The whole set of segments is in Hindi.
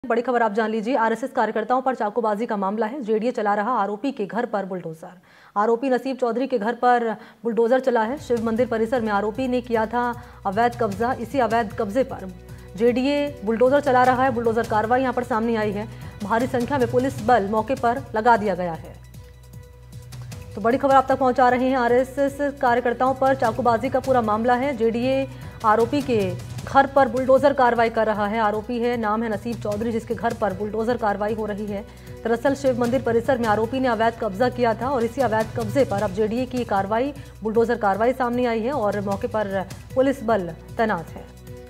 बड़ी खबर आप जान लीजिए। आरएसएस कार्यकर्ताओं पर चाकूबाजी का मामला है। जेडीए चला रहा आरोपी के घर पर बुलडोजर। आरोपी नसीब चौधरी के घर पर बुलडोजर चला है। शिव मंदिर परिसर में आरोपी ने किया था अवैध कब्जा। इसी अवैध कब्जे पर जेडीए बुलडोजर चला रहा है। बुलडोजर कार्रवाई यहां पर सामने आई है। भारी संख्या में पुलिस बल मौके पर लगा दिया गया है। तो बड़ी खबर आप तक पहुंचा रहे हैं। आरएसएस कार्यकर्ताओं पर चाकूबाजी का पूरा मामला है। जेडीए आरोपी के घर पर बुलडोजर कार्रवाई कर रहा है। आरोपी है, नाम है नसीब चौधरी, जिसके घर पर बुलडोजर कार्रवाई हो रही है। दरअसल शिव मंदिर परिसर में आरोपी ने अवैध कब्जा किया था और इसी अवैध कब्जे पर अब जेडीए की कार्रवाई, बुलडोजर कार्रवाई सामने आई है और मौके पर पुलिस बल तैनात है।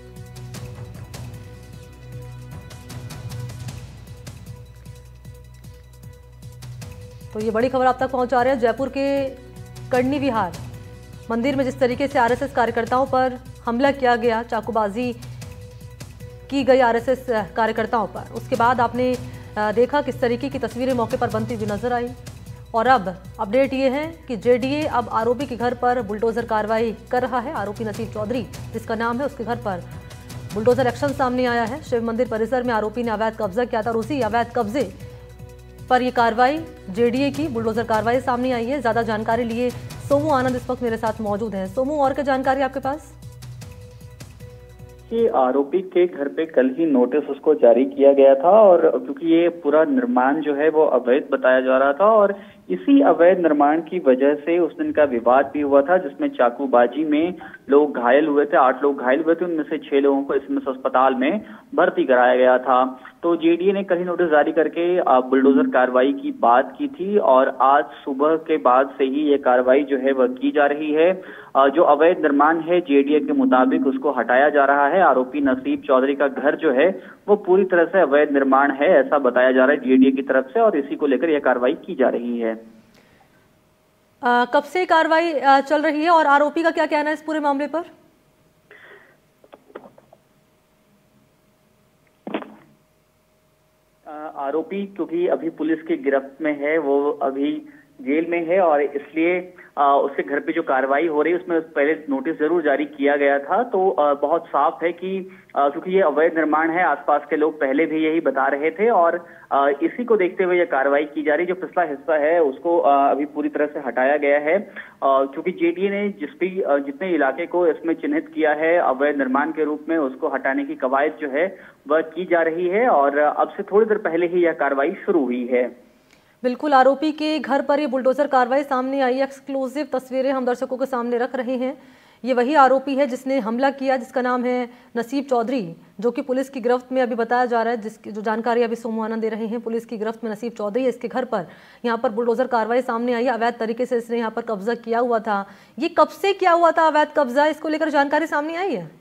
तो ये बड़ी खबर आप तक पहुंचा रहे हैं। जयपुर के कर्णी विहार मंदिर में जिस तरीके से आरएसएस कार्यकर्ताओं पर हमला किया गया, चाकूबाजी की गई आरएसएस कार्यकर्ताओं पर, उसके बाद आपने देखा किस तरीके की तस्वीरें मौके पर बनती हुई नजर आई। और अब अपडेट ये है कि जेडीए अब आरोपी के घर पर बुलडोजर कार्रवाई कर रहा है। आरोपी नसीब चौधरी जिसका नाम है, उसके घर पर बुलडोजर एक्शन सामने आया है। शिव मंदिर परिसर में आरोपी ने अवैध कब्जा किया था और उसी अवैध कब्जे पर यह कार्रवाई जेडीए की बुलडोजर कार्रवाई सामने आई है। ज्यादा जानकारी लिए सोमू आनंद इस वक्त मेरे साथ मौजूद हैं। सोमू, और क्या जानकारी आपके पास? कि आरोपी के घर पे कल ही नोटिस उसको जारी किया गया था और क्योंकि ये पूरा निर्माण जो है वो अवैध बताया जा रहा था और इसी अवैध निर्माण की वजह से उस दिन का विवाद भी हुआ था, जिसमें चाकूबाजी में लोग घायल हुए थे। 8 लोग घायल हुए थे, उनमें से 6 लोगों को इसमें अस्पताल में भर्ती कराया गया था। तो जेडीए ने कल ही नोटिस जारी करके बुलडोजर कार्रवाई की बात की थी और आज सुबह के बाद से ही ये कार्रवाई जो है वह की जा रही है। जो अवैध निर्माण है जेडीए के मुताबिक उसको हटाया जा रहा है। आरोपी नसीब चौधरी का घर जो है वो पूरी तरह से अवैध निर्माण है, ऐसा बताया जा रहा है जेडीए की तरफ से, और इसी को लेकर यह कार्रवाई की जा रही है। कब से कार्रवाई चल रही है और आरोपी का क्या कहना है इस पूरे मामले पर? आरोपी क्योंकि अभी पुलिस की गिरफ्त में है, वो अभी जेल में है और इसलिए उसके घर पे जो कार्रवाई हो रही है उसमें पहले नोटिस जरूर जारी किया गया था। तो बहुत साफ है कि क्योंकि ये अवैध निर्माण है, आसपास के लोग पहले भी यही बता रहे थे और इसी को देखते हुए ये कार्रवाई की जा रही है। जो पिछला हिस्सा है उसको अभी पूरी तरह से हटाया गया है क्योंकि जेडीए ने जितने इलाके को इसमें चिन्हित किया है अवैध निर्माण के रूप में, उसको हटाने की कवायद जो है वह की जा रही है और अब से थोड़ी देर पहले ही यह कार्रवाई शुरू हुई है। बिल्कुल, आरोपी के घर पर ये बुलडोजर कार्रवाई सामने आई। एक्सक्लूसिव तस्वीरें हम दर्शकों के सामने रख रहे हैं। ये वही आरोपी है जिसने हमला किया, जिसका नाम है नसीब चौधरी, जो कि पुलिस की गिरफ्त में अभी बताया जा रहा है। जिसकी जो जानकारी अभी सोमू आनंद दे रहे हैं, पुलिस की गिरफ्त में नसीब चौधरी है। इसके घर पर यहाँ पर बुलडोजर कार्रवाई सामने आई है। अवैध तरीके से इसने यहाँ पर कब्जा किया हुआ था। ये कब से किया हुआ था अवैध कब्जा, इसको लेकर जानकारी सामने आई है?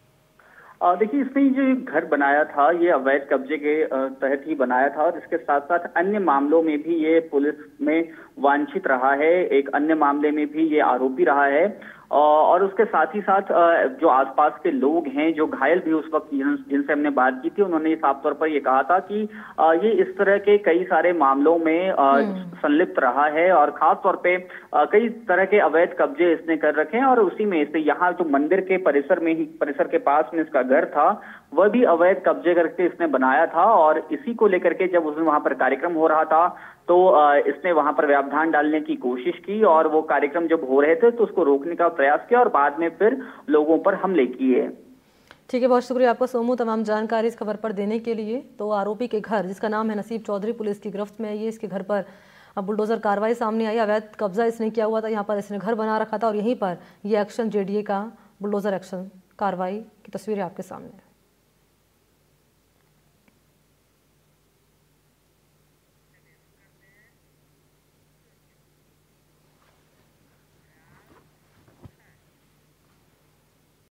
देखिए, इसने जो घर बनाया था ये अवैध कब्जे के तहत ही बनाया था और इसके साथ साथ अन्य मामलों में भी ये पुलिस में वांछित रहा है। एक अन्य मामले में भी ये आरोपी रहा है और उसके साथ ही साथ जो आसपास के लोग हैं, जो घायल भी उस वक्त जिनसे हमने बात की थी, उन्होंने साफ तौर पर ये कहा था कि ये इस तरह के कई सारे मामलों में संलिप्त रहा है और खास तौर पे कई तरह के अवैध कब्जे इसने कर रखे हैं और उसी में से यहाँ जो मंदिर के परिसर के पास में इसका घर था वह भी अवैध कब्जे करके इसने बनाया था और इसी को लेकर के जब उस दिन वहां पर कार्यक्रम हो रहा था तो इसने वहां पर व्यवधान डालने की कोशिश की और वो कार्यक्रम जब हो रहे थे तो उसको रोकने का प्रयास किया और बाद में फिर लोगों पर हमले किए। ठीक है, बहुत शुक्रिया आपका सोमू तमाम जानकारी इस खबर पर देने के लिए। तो आरोपी के घर, जिसका नाम है नसीब चौधरी, पुलिस की गिरफ्त में है। ये इसके घर पर अब बुलडोजर कार्रवाई सामने आई। अवैध कब्जा इसने किया हुआ था, यहाँ पर इसने घर बना रखा था और यहीं पर ये एक्शन जेडीए का बुलडोजर एक्शन कार्रवाई की तस्वीरें आपके सामने है।